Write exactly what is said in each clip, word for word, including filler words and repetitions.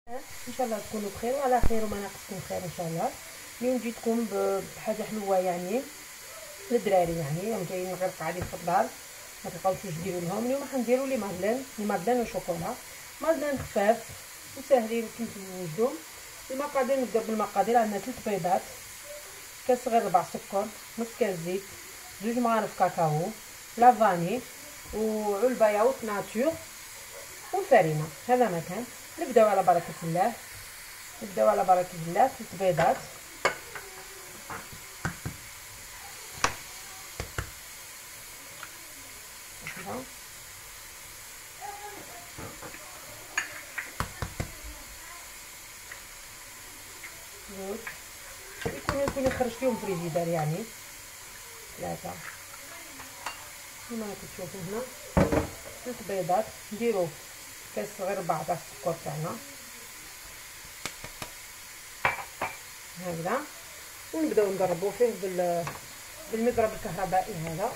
ان شاء الله تكونوا بخير وعلى خير وما ناقصكم خير ان شاء الله. اليوم جيتكم بحاجه حلوه يعني للدراري، يعني راهم جايين غير قاعدين في الدار ما تلقاوش واش ديروا لهم. اليوم راح نديروا لي مادلين لي مادلين وشوكولا، مادلين خفاف وساهلين كيف نوجدهم. المقادير نبداو بالمقادير. عندنا ثلاث بيضات، كاس صغير ربع سكر، نص كاس زيت، زوج مغارف كاكاو، لافاني وعلبه ياغورت ناتور والفرينه. هذا ما كان. نبداو على بركه الله، نبداو على بركه الله. ثلاث بيضات، زوج يكونوا يكونوا خرجتيهم فريجيدار يعني ثلاثه كما راكم تشوفوا هنا. ثلاث بيضات، نديرو كاس صغير ربع تاع السكر تاعنا هكذا، ونبداو نضربو فيه بال بالمضرب الكهربائي هذا.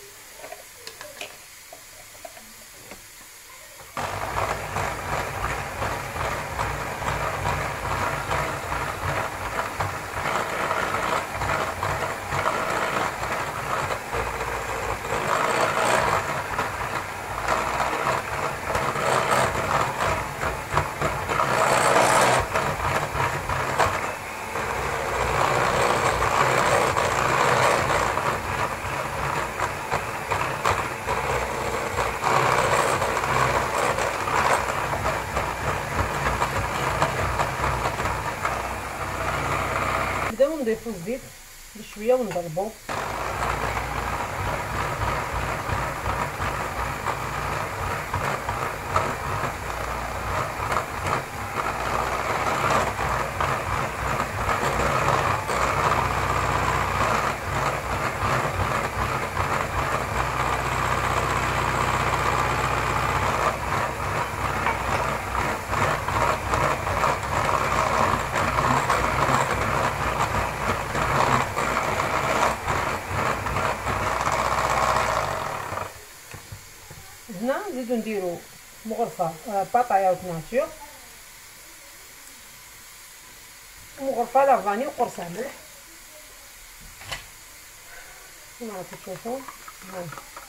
نبداو نضيفو الزيت بشويه ونضربو. هنا نزيدو نديرو مغرفه باطا ياغورت ناتور ومغرفه لافاني وقرصه ملح كما راكم تشوفوا. ها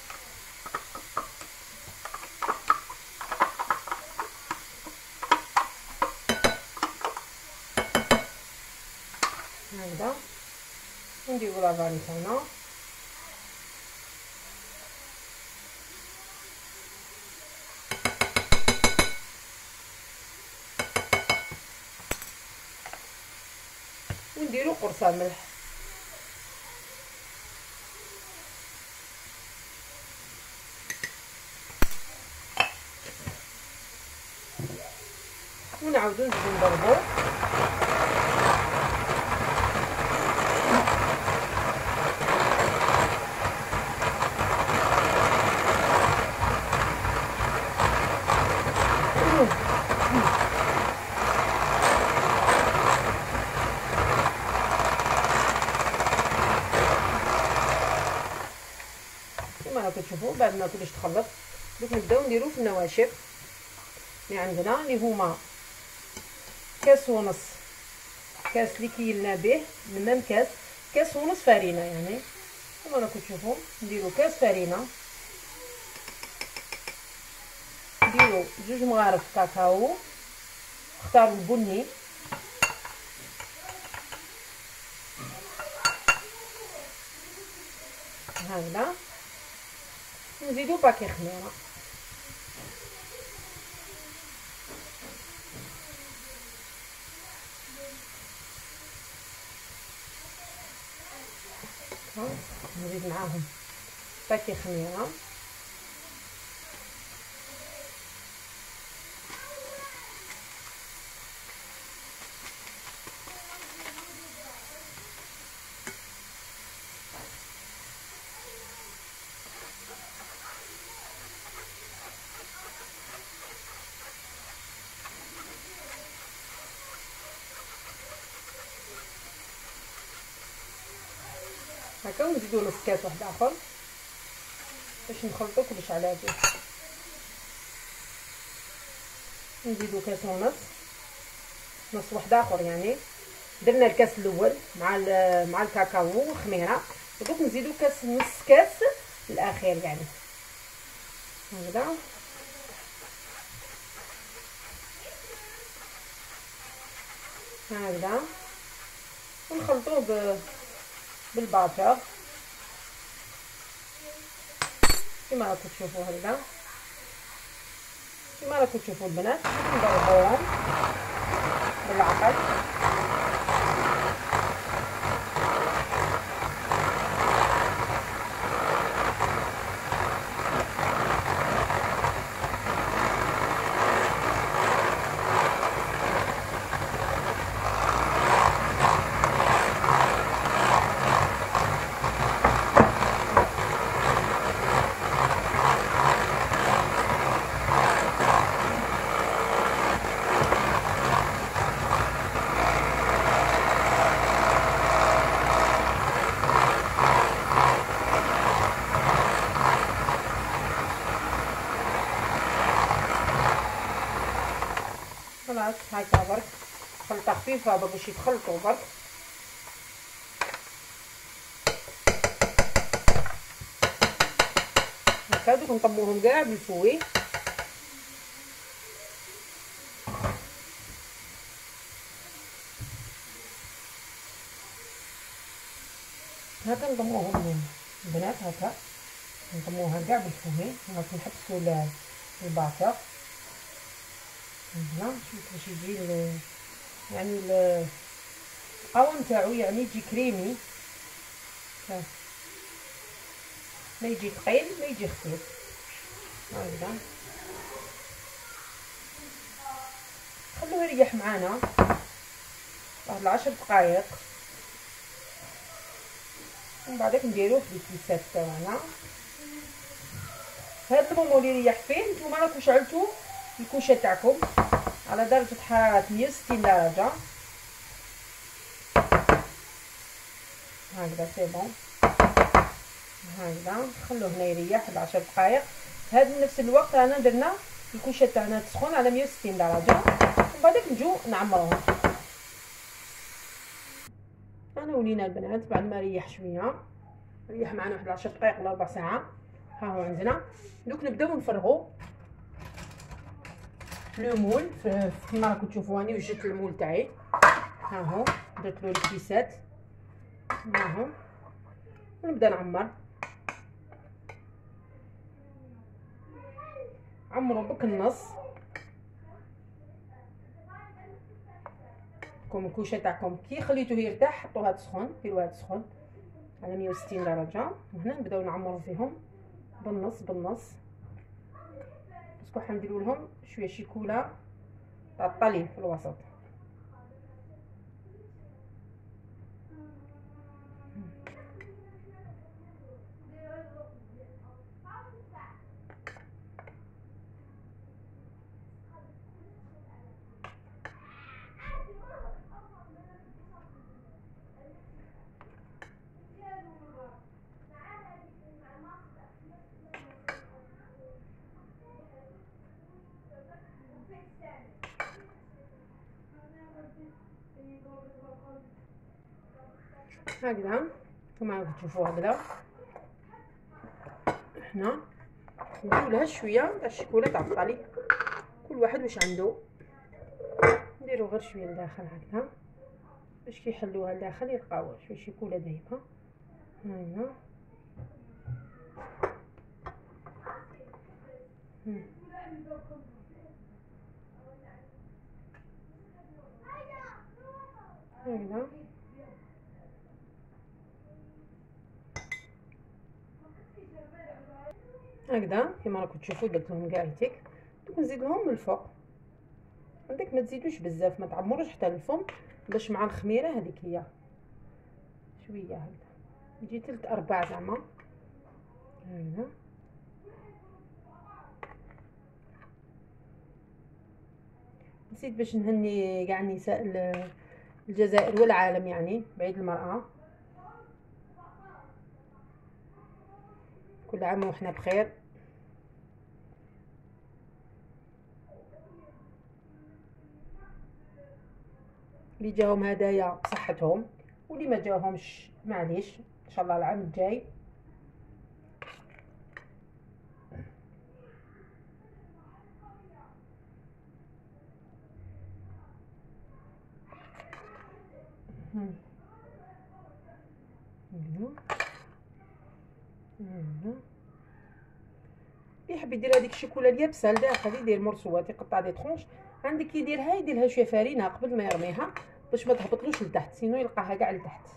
هكذا ونديرو لافاني تاعنا ونديرو قرصه ملح ونعاودو نزيدو نضربو. كما راكم تشوفوا بعد ما كلش تخلط دوك نبداو نديرو في النواشف اللي عندنا اللي هما كاس ونص، كاس اللي كيلنا به من ميم كاس، كاس ونص فرينه يعني كما راكم تشوفوا. نديرو كاس فرينه، نديرو جوج مغارف كاكاو، اختاروا البني، هكذا نزيدو باكي خميره. نزيد معاهم باكي خميره. هكا ونزيدو نص كاس واحد اخر باش نخلطو كلش على جوج. نزيدو كاس ونص نص واحد اخر يعني. درنا الكاس الاول مع مع الكاكاو والخميره، ودوك نزيدو كاس نص كاس الاخير يعني هكذا. هكذا ونخلطوه بالباطر كما راكم تشوفوا هكذا، كما راكم تشوفوا البنات. نضربوهم بالعقل. خلاص هكا برك خلطه خفيفه باش يتخلطوا برك. هكا دوك نطموهم كاع بالفوي. هكا نطموهم البنات، هكا نطموها كاع بالفوي. هاك نحبسوا الباطر هنا. شوف باش يجي يعني القوام تاعو يعني يجي كريمي، ما يجي ثقيل ما يجي خفيف هكذا. خلوه يريح معانا واحد العشر دقائق، ومن بعدك نديروه في الكيسات تاعنا. هاد المومو اللي يريح فيه نتوما راكم شعلتوا الكوشه تاعكم على درجه حراره مية وستين درجه هكذا. سي بون هكذا نخلوه هنا يريح واحد عشر دقائق. في هذا نفس الوقت رانا درنا الكوشه تاعنا تسخن على مية وستين درجه، ومن بعدك نجو نعمروهم. انا ولينا البنات بعد ما ريح شويه، ريح معنا واحد عشر دقائق ولا ربع ساعه. ها هو عندنا. دوك نبداو نفرغوا لو مول. كما راكم تشوفوا راني وجدت المول تاعي، ها هو درت له الكيسات، ها هو. ونبدا نعمر. عمروا بك النص. كم الكوشه تاعكم كي خليتوه يرتاح حطوها تسخن، ديروها تسخن على مية وستين درجه. وهنا نبداو نعمروا فيهم بالنص بالنص. باسكو حنديروا لهم شويه شيكولا تاع الطلي في الوسط. هكذا كما راكم تشوفوا هكذا. حنا نديروا لها شويه تاع الشوكولا تاع الطلي، كل واحد واش عنده. نديروا غير شويه لداخل هكذا باش كيحلوها لداخل يلقاو شويه شوكولا دايبه. هاهي هكذا. هكذا كما راكم تشوفوا درت لهم كاع يتيك. دوك نزيد لهم من الفوق. عندك ما تزيدوش بزاف، ما تعمروش حتى للفم باش مع الخميره هذيك هي شويه هكذا يجي تلت ارباع زعما هنا. نسيت باش نهني كاع نساء الجزائر والعالم يعني بعيد المرأة. كل عام وحنا بخير. اللي جاهم هدايا بصحتهم، واللي ما جاهمش معليش ان شاء الله العام الجاي. هنا هنا اللي يحب يدير هذيك الشيكولا اليابسه لداخل يدير مرسوات يقطع دي طرونش، عندك يديرها يديرها شويه فارينه قبل ما يرميها باش ما تهبطلوش لتحت، سينو يلقاها كاع لتحت.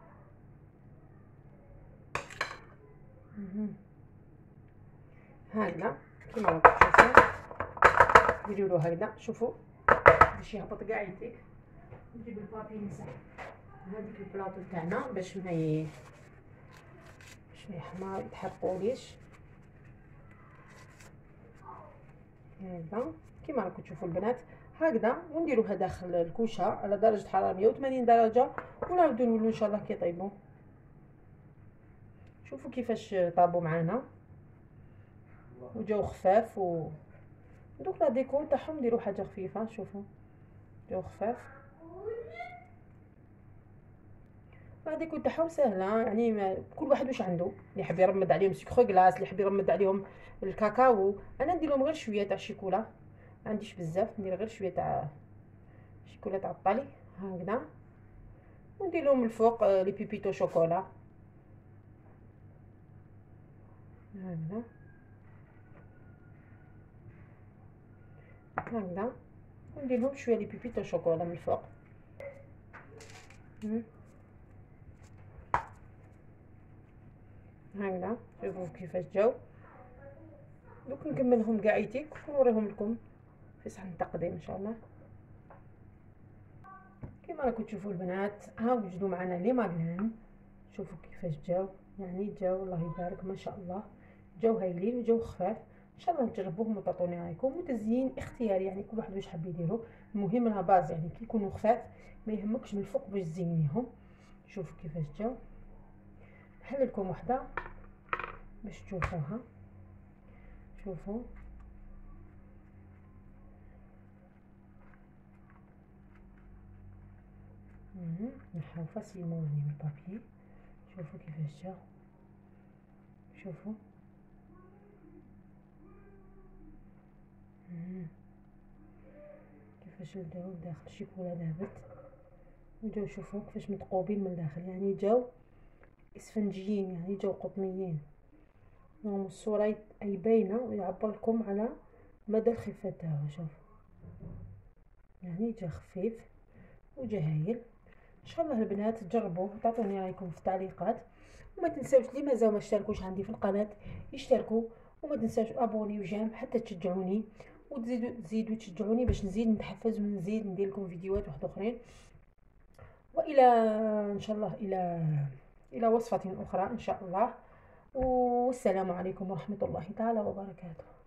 هكذا كيما راكم تشوفوا نديروا له هكذا، شوفوا باش يهبط كاع يديك. نجيب البابي نمسح هذيك البلاطو تاعنا باش ما ي... باش ما يحمر يتحرقوليش. هكذا كيما راكم تشوفوا البنات هكذا، ونديروها داخل الكوشه على درجه حراره مية وثمانين درجه، ونعاودو نولوا ان شاء الله كي يطيبوا. شوفوا كيفاش طابوا معانا وجاو خفاف. و دوك لا ديكور تاعهم نديروا حاجه خفيفه، شوفوا جاو خفاف. لا ديكور تاعهم سهله يعني، ما كل واحد واش عنده، اللي يحب يرمد عليهم سكر كلاص، اللي يحب يرمد عليهم الكاكاو. انا ندير لهم غير شويه تاع الشيكولا، ما عنديش بزاف، ندير غير شويه تاع الشيكولا تاع الطالي هكذا، وندير لهم الفوق لي بيبيتو شوكولا هكذا هكذا، وندير لهم شويه لي بيبيتو شوكولا من الفوق. هكذا شوفوا كيفاش جاو. دوك نكملهم كاع يتيك ونوريهم لكم في صحن التقديم ان شاء الله. كيما راكم تشوفوا البنات ها وجدوا معنا لي ماغلان، شوفوا كيفاش جاو، يعني جاو الله يبارك ما شاء الله، جاو هايلين وجاو خفاف. ان شاء الله تجربوهم وتعطوني رايكم. وتزيين اختياري يعني كل واحد واش حاب يديرو، المهم لها باز يعني كي يكونوا خفاف ما يهمكش من الفوق باش تزينيهم. شوفوا كيفاش جاو. نحل لكم وحده باش تشوفوها. شوفوا نحاو فاسيلمون يعني من البابي. شوفوا كيفاش جا، شوفوا كيفاش جاو داخل الشيكولا ذهبت، وجاو شوفوا كيفاش متقوبين من الداخل، يعني جاو اسفنجيين يعني جاو قطنيين. نعم الصورة اي باينه ويعبر لكم على مدى الخفه تاعو. شوف يعني جا خفيف وجا هايل. ان شاء الله البنات تجربوه وتعطوني رايكم في التعليقات. وما تنساوش اللي مازال ما اشتركوش عندي في القناه يشتركوا، وما تنساوش ابوني وجيم حتى تشجعوني وتزيدوا تزيدوا تشجعوني باش نزيد نتحفز ونزيد ندير لكم فيديوهات واحده اخرين. والى ان شاء الله الى الى وصفه اخرى ان شاء الله. والسلام عليكم ورحمه الله تعالى وبركاته.